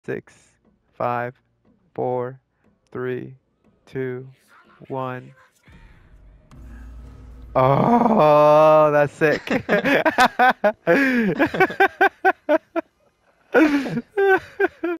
6, 5, 4, 3, 2, 1. Oh, that's sick.